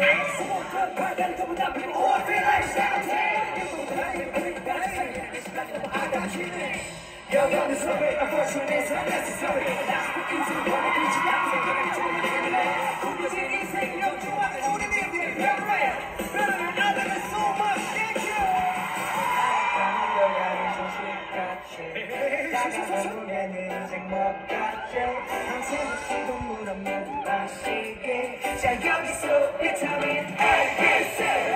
여기는 소리, unfortunately, unnecessary. That's the easy one, 그지 않게 그냥 좋은 일이네. 궁극적인 인생 역주와 우리 믿음의 별에 별을 아들은 so much, thank you. 여가는 소식같이 다가가는 내는 생목같이 항상 시도 물어 모두 마시게 자 여기서 비타민 A, B, C